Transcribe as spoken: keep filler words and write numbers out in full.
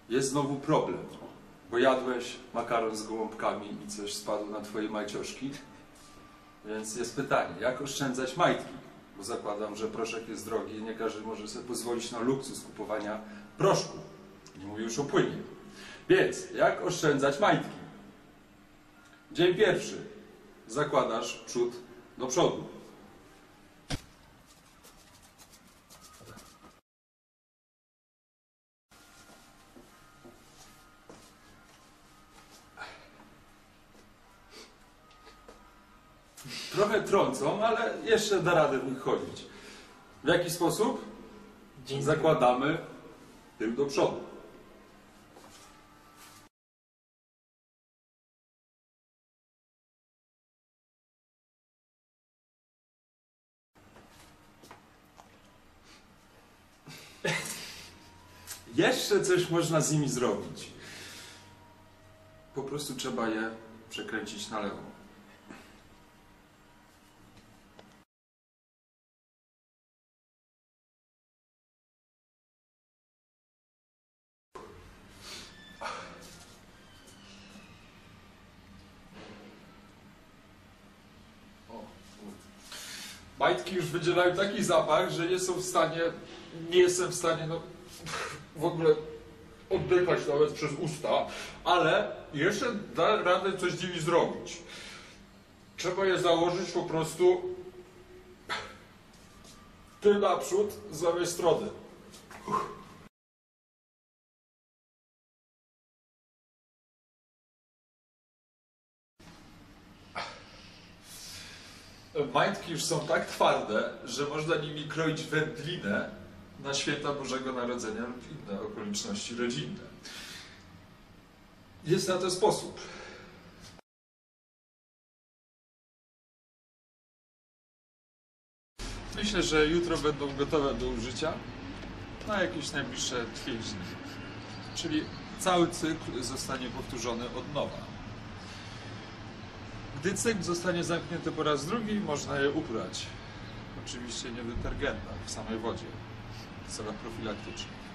jest znowu problem, bo jadłeś makaron z gołąbkami i coś spadło na twoje majcioszki. Więc jest pytanie, jak oszczędzać majtki? Bo zakładam, że proszek jest drogi i nie każdy może sobie pozwolić na luksus kupowania proszku. Nie mówię już o płynie. Więc jak oszczędzać majtki? Dzień pierwszy. Zakładasz przód do przodu. Trochę trącą, ale jeszcze da radę w nich chodzić. W jaki sposób? Zakładamy tył do przodu. Jeszcze coś można z nimi zrobić. Po prostu trzeba je przekręcić na lewo. Majtki już wydzielają taki zapach, że nie są w stanie, nie jestem w stanie no, w ogóle oddychać nawet przez usta, ale jeszcze da radę coś z nimi zrobić. Trzeba je założyć po prostu tył naprzód z lewej strony. Majtki już są tak twarde, że można nimi kroić wędlinę na święta Bożego Narodzenia lub inne okoliczności rodzinne. Jest na to sposób. Myślę, że jutro będą gotowe do użycia na jakieś najbliższe dwie dni. Czyli cały cykl zostanie powtórzony od nowa. Gdy cykl zostanie zamknięty po raz drugi, można je uprać. Oczywiście nie w detergentach, w samej wodzie, w celach profilaktycznych.